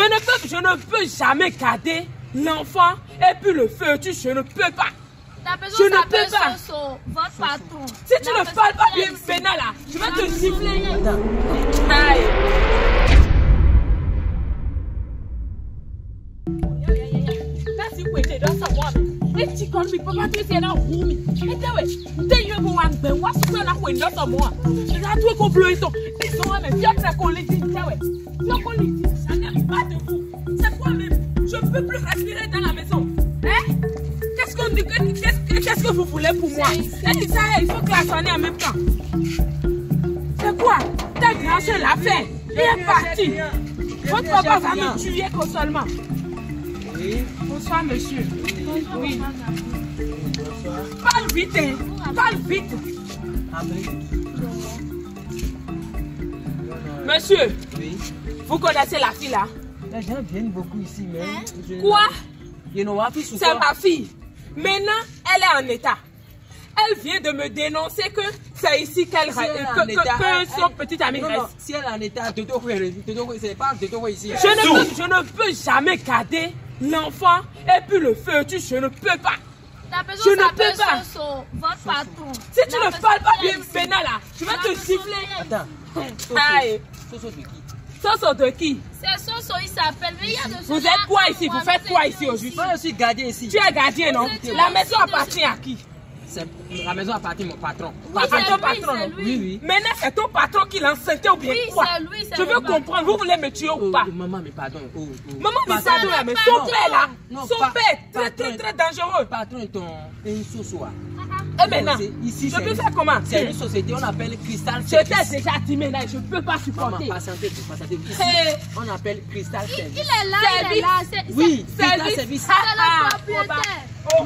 Je ne peux jamais garder l'enfant et puis le feu, je ne peux pas. Je ne peux pas. Votre patron. Si tu ne parles pas bien pénal là, je vais te siffler. Aïe. That's it, wait, that's a woman. If she can't be property, say now who me. And tell you go and be what's going on with not more. That's what go blow it up. This woman, you are not calling it. Non politique, ça n'aime pas de vous. C'est quoi même? Je ne peux plus respirer dans la maison. Hein? Qu'est-ce que vous voulez pour moi? Elle dit ça, il faut klaxonner en même temps. C'est quoi? Ta grand-soeur l'a fait. Il est parti. Votre papa va me tuer seulement. Oui. Bonsoir, monsieur. Oui. Parle vite, hein. Parle vite. Monsieur. Oui. Vous connaissez la fille là? Les gens viennent beaucoup ici, mais... Quoi? C'est ma fille. Maintenant, elle est en état. Elle vient de me dénoncer que c'est ici qu'elle que son petit ami reste. Non, si elle est en état, c'est pas ici. Je ne peux jamais garder l'enfant et puis le feu, je ne peux pas. Je ne peux pas. Votre patron. Si tu ne parles pas bien pénal là, je vais te siffler. Attends. Aïe. Soso de qui? Soso de qui? C'est Soso, il s'appelle. Mais il y a de Vous êtes quoi ici? Vous faites quoi ici au juste? Moi, je suis gardien ici. Tu es gardien, non? La maison appartient à qui? La maison appartient à mon patron. Ton patron, non? Oui. Maintenant, c'est ton patron qui l'a enceinté ou bien quoi? Je veux comprendre. Vous voulez me tuer ou pas? Maman, mais pardon. Maman, mais pardon, mais son père là, son père, très dangereux. Le patron est une Soso. Et maintenant, ici, je peux faire comment? C'est une société, on appelle Crystal Je Service. t'ai déjà timé, je ne peux pas supporter. Maman, patientez. On appelle Crystal Service. Il est là. Oui, Crystal Service. C'est le propriétaire.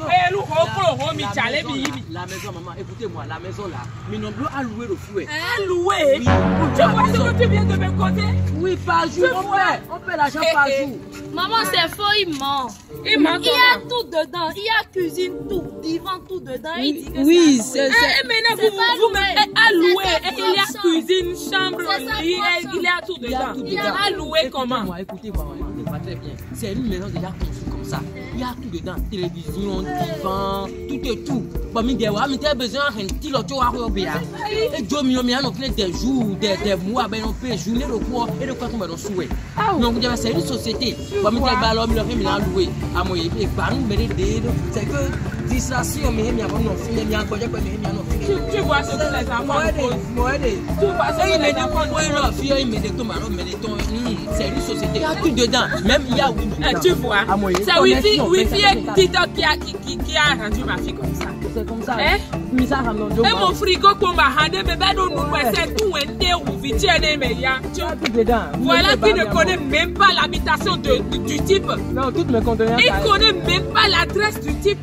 La maison, maman, écoutez-moi, la maison là, mais non plus à louer le fouet. À louer? Oui. Tu vois ce que tu viens de me conter? Oui, par jour, on paie l'argent par jour. Maman, c'est faux, il ment. Il ment. Il y a tout dedans. Il y a cuisine, tout, divan, tout dedans. Il dit que oui, c'est maintenant, vous mettez à louer. Il y a cuisine, chambre, lit, il y a tout dedans. Il y a à louer comment? Écoutez-moi, pas très bien. C'est une maison déjà conçue comme ça. Il y a tout dedans. Télévision, divan, tout et tout. Bon, mais tu as besoin d'un petit lot de bien. Et Dieu m'a mis des jours, des mois, ben on peut journée le cours et le quoi qu'on va nous souhaiter. Donc, c'est une société. Bon, mais tu as l'homme, le film, loué. À moi, il c'est que distraction, mais il y a un enfant, il y a un projet, il y a un enfant. Tu vois ce que les enfants font. Tu vois ce que les enfants font. C'est une société. Il y a tout dedans. Même il y a Wi-Fi. Tu vois, c'est Wi-Fi et TikTok qui a rendu ma fille comme ça. C'est comme ça. Et mon frigo qu'on m'a rendu, mais c'est tout un thé ou vitienne, mais il y a tout dedans. Voilà qui ne connaît même pas l'habitation du type. Non, toutes mes conteneurs. Il ne connaît même pas l'adresse du type.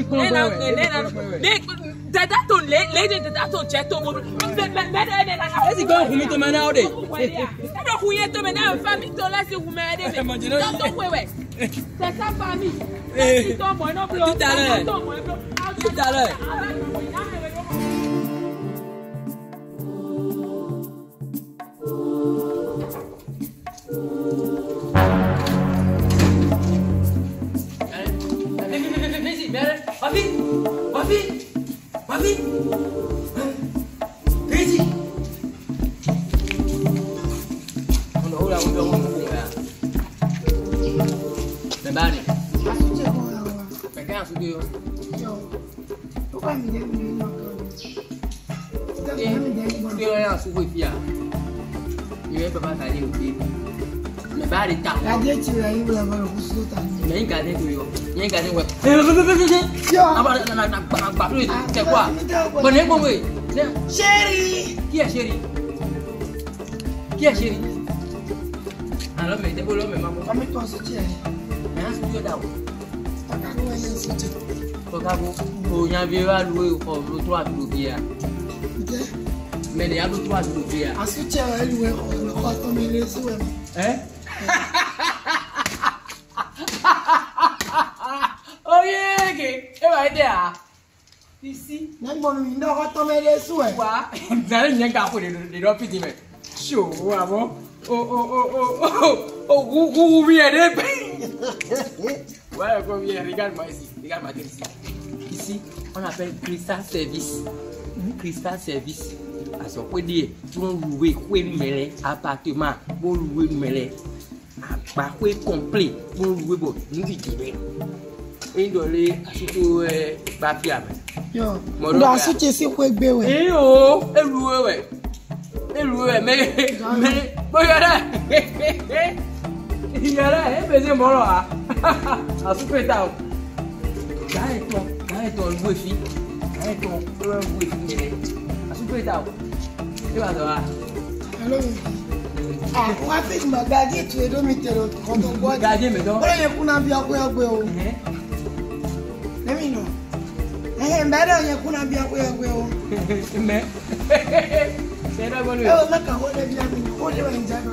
C'est sa famille. Tout à l'heure. C'est quoi? Chérie! Qui est chérie? Qui est chérie? Alors, mais t'es pas là, mais maman. Toi, c'est un studio d'abord. il y a un vieux à louer le 3 de l'eau. Mais il y a le 3 de l'eau. Ensuite, tu as loué le 3 de l'eau. Hein? Oh yeah, ok. Et va aider à. Ici. Même mon nom, il va tomber les sous. Quoi? Vous allez bien garder les deux petits, mais. Chaud, ah bon? Oh. Oh, vous viendez. Ouais, viens, regarde-moi ici. Regarde ma tête ici. Ici, on appelle Crystal Service. Crystal Service. À ce point dire, tu vas louer un appartement, pour louer un complet, pour louer une vidéo. Et donner à surtout papier. Yo, on a soutenu c'est quoi bébé? Eh oh, elle louer. Mais regarde. Il y a là, faisait mon là. À ce point là. Arrête-toi, louer fille. Arrête-toi, louer fille. À ce point là. Et va ça. Allô. Ah, on va faire ma garder tu es domité quand on boit. Garder mais donc. On est pour n'avoir quoi quoi. Non. Mais on est pour n'avoir quoi. Mais c'est la bonne. On a qu'à voir bien on est en jardin.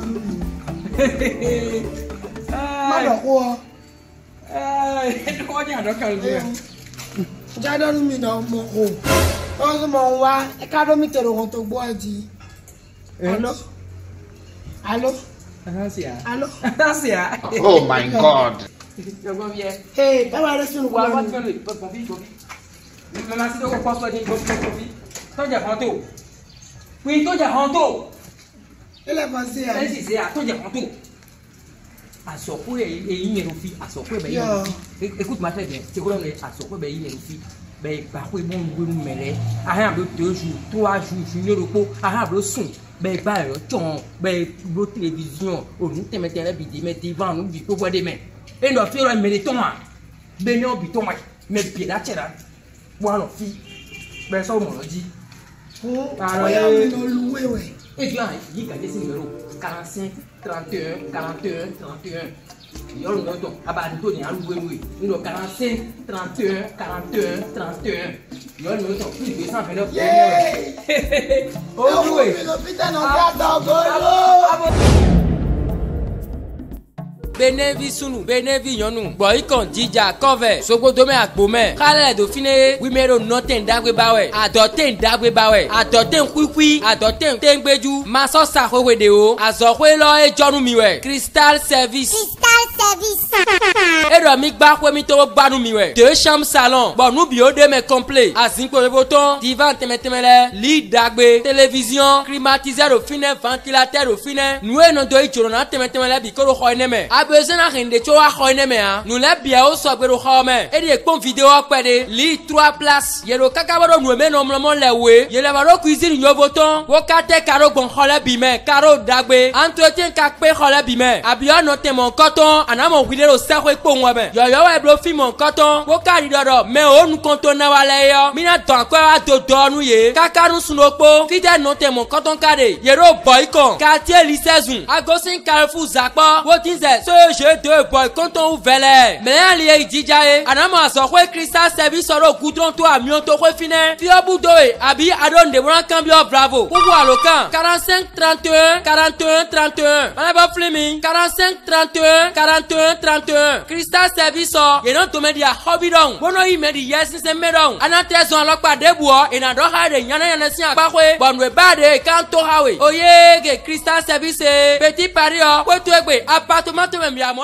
Malo quoi. Quoi dire donc calme. Jardin mi dans mon haut. On mon wa, e ka domité quand on boit dit. Allô? Allô? Allô? Oh my God. Hey, ça va rester le Quoi quoi? va faire le maman si on passe pas des gros profit. Toi déjà ranto. Oui, toi déjà ranto. Elle est passée. C'est à toi déjà ranto. À ce point et il est aussi à ce point ben écoute ma très bien. C'est quoi on est à ce point ben il est aussi. Ben parfois bon nous mêler. À un de 2 jours, 3 jours, journée de repos, à un de son. Ben bah ben la télévision, on nous te mettre la vidéo mais devant nous dit pour voir des mains. Et nous faire un mériton. Ben non biton mais pied là tiens. Voilà fille. Ben ça on me dit. Alors on louer ouais. Et bien, il y a des numéros 45 31 41 31. Il y a un autre à bas de Tony à louer. Il y a 45 31 41 31. Il y a un autre plus de 229. Oh oui. L'hôpital en garde golo. Benevi sunu, benevi yonu. Boy kon dija cover. Sogbo dome akpome. Kale do fine. We mero nothing dagwe bawe. Adoten dagwe bawe. Adoten kwikwi. Adoten tengbeju. Maso sa howe de o. Azokwe lo e jonu miwe. Crystal Service. Et le mic bas mi to gbanu miwe. 2 chambres salon. Bon nous bio de me complet. Azinko revoton. Divan temetemele. Lit dagbe. Télévision. Climatiseur au fine. Ventilateur au fine. Nous e non do i choro na temetemele bi ko ro khoineme. Besoin à rendre tu as khoineme hein. Nous les bien au so gbero khome. Et des pom vidéo pede. Lit 3 places. Yero kakabaro nous me normalement les we. Yele baro cuisine nyo voton. Wo kate karo bon khole bime. Karo dagbe. Entretien kakpe khole bime. Abio note mon coton. Anamo widero sa ko ekpo nwe. Yo e bro fi mon coton. Wo kari dodo. Me o nu konton na wale yo. Mina don ko a dodo nu ye. Kakaru sunokpo. Fide note mon coton kade. Yero boycon. Quartier lycée Agosin Carrefour Zakpo. Wo tinze so je de boy content ouvert. Mais allié dijae. Anama so ko Crystal Service soro goudron to amion to ko fine. Fi obudoe abi adon de bran cambio bravo. Pour voir le camp 45 31 41 31. Manaba Fleming 45 31 41 31. Crystal Service so ye non to media hobby don. Bono i medi yes se medon. Anatezon lokpa debuo e na do ha de yana si apakwe. Bonwe bade kan to hawe. Oye ge Crystal Service petit pario. Ko to egbe appartement to me